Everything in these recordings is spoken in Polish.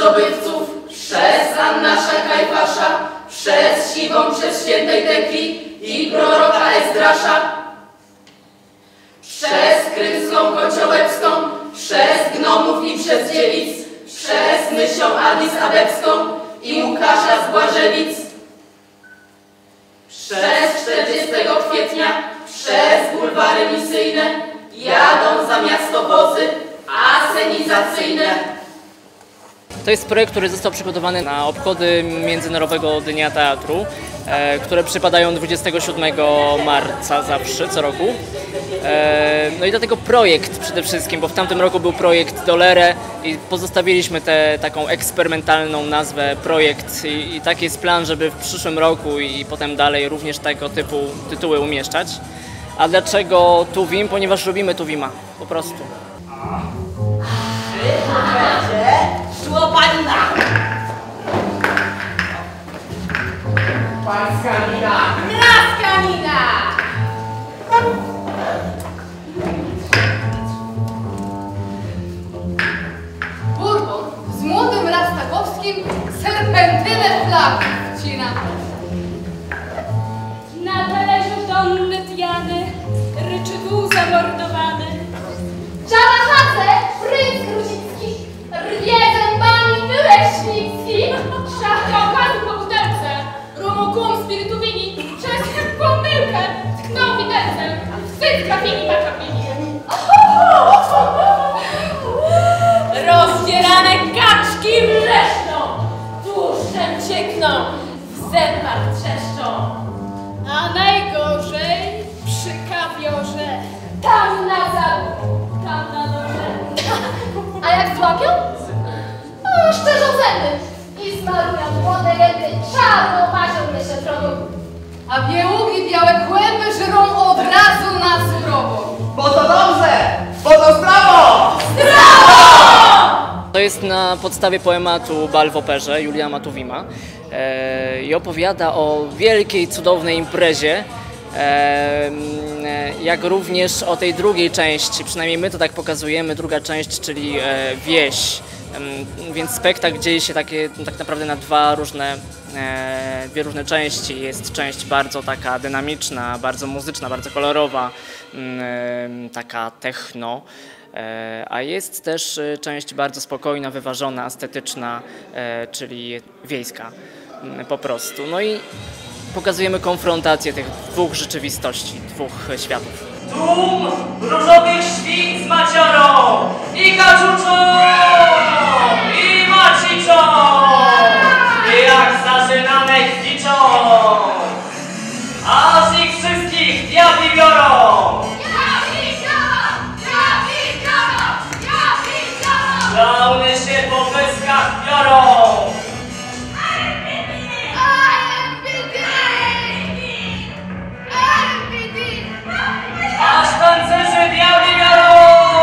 zdobywców, przez Annasza Kajfasza, przez Siwą, przez świętej Tekli i proroka Ezdrasza, przez krymską Kociołebską, przez gnomów i przez dziewic, przez Mysią Addis Abebską i Łukasza z Błażewic, przez 40 kwietnia, przez bulwary misyjne jadą za miasto wozy asenizacyjne. To jest projekt, który został przygotowany na obchody Międzynarodowego Dnia Teatru, które przypadają 27 marca zawsze, co roku. No i dlatego projekt przede wszystkim, bo w tamtym roku był projekt Dolere i pozostawiliśmy taką eksperymentalną nazwę projekt i taki jest plan, żeby w przyszłym roku i potem dalej również tego typu tytuły umieszczać. A dlaczego Tuwim? Ponieważ lubimy Tuwima, po prostu. Szłopanina! Pańska mina! Draska mina! Bourbon z młodym Rastakowskim serpentynę flagi wcina. Na talerzu tonny pijany, ryczy wół zamordowany. Czarachadze, princ Gruzicki, rwie zębami tyłek świński. Szachta okazł po butelce, rumogum spirytu wini, przez pomyłkę tknął widelcem. Wstyd trafieni na trafieni. Rozdzierane kaczki wrzeszczą, tłuszczem ciekną, w zębach trzeszczą. A najgorzej przy kawiorze, tam na zagu, tam na noże. A jak złapią? O, szczerzą zęby i smarują młode gęby czarną mazią mieszeczoną. A bieługi białe kłęby żrą od razu na surowo. Bo to dobrze! Bo to zdrowo! To jest na podstawie poematu Bal w operze Julia Matuwima i opowiada o wielkiej, cudownej imprezie, jak również o tej drugiej części, przynajmniej my to tak pokazujemy, druga część, czyli wieś. Więc spektakl dzieje się tak naprawdę na dwie różne części. Jest część bardzo taka dynamiczna, bardzo muzyczna, bardzo kolorowa, taka techno. A jest też część bardzo spokojna, wyważona, estetyczna, czyli wiejska po prostu. No i pokazujemy konfrontację tych dwóch rzeczywistości, dwóch światów. Tłum różowych świn z maciorą i kaczuczą i maciczą i jak zażynane kwiczą, a z nich wszystkich diabli biorą. Klauny się po pyskach biorą. Aż tancerzy diabli biorą.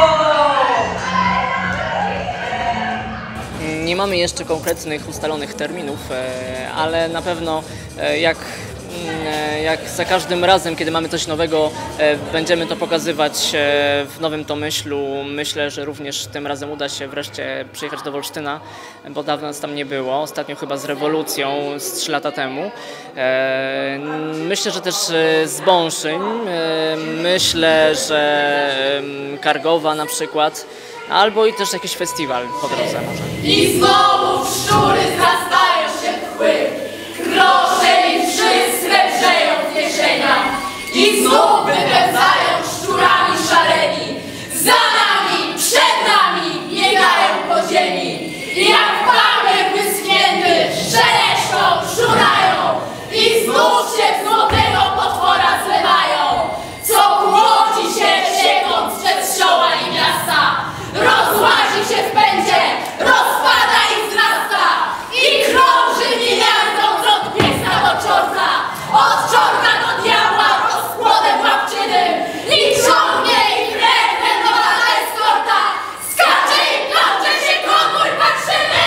Nie mamy jeszcze konkretnych ustalonych terminów, ale na pewno jak za każdym razem, kiedy mamy coś nowego, będziemy to pokazywać w Nowym Tomyślu. Myślę, że również tym razem uda się wreszcie przyjechać do Wolsztyna, bo dawno nas tam nie było. Ostatnio chyba z rewolucją z 3 lata temu. Myślę, że też z Bąszyń. Myślę, że Kargowa na przykład. Albo i też jakiś festiwal po drodze może. I znowu szczury zrastają się w pchły, krosze i wszy srebrzeją w kieszeniach i znów wypełzają szczurami szaleni. Za nami, przed nami biegają po ziemi i jak papier wyschnięty szeleszczą szunają i znów się w złotego potwora zlewają, co głodzi się siekąc przez sioła i miasta, rozłazi się w pędzie, rozpada i wzrasta i krąży miliardą od piesa do czorta, od czorta do diabła rozkłodem łapczynym i ciągnie i krewne nowa eskorta, skacze i plącze się konwój patrzymy.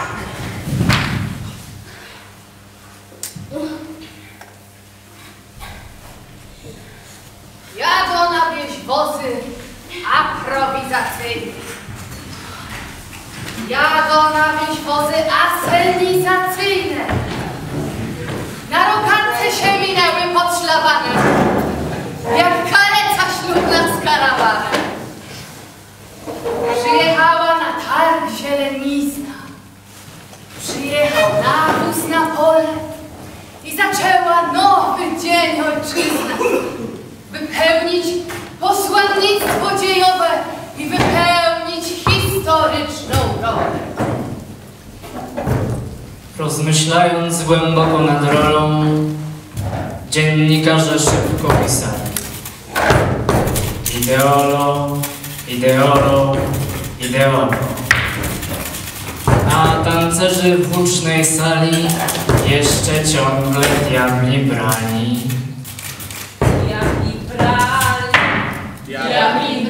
Jadą na wieś wozy aprowizacyjne. Jadą na wieś wozy aselnizacyjne. Na rogatce się minęły pod szlabanem, jak kareca ślubna z karawanem. Przyjechała na targ zielenizna, przyjechał nawóz na pole i zaczęła nowy dzień ojczyzna. Wypełnić posłannictwo dziejowe i wypełnić historyczną rolę. Rozmyślając głęboko nad rolą, dziennikarze szybko pisali. Ideolo, ideolo, ideolo. A tancerzy w hucznej sali jeszcze ciągle diabli brani. Diabli brali, diabli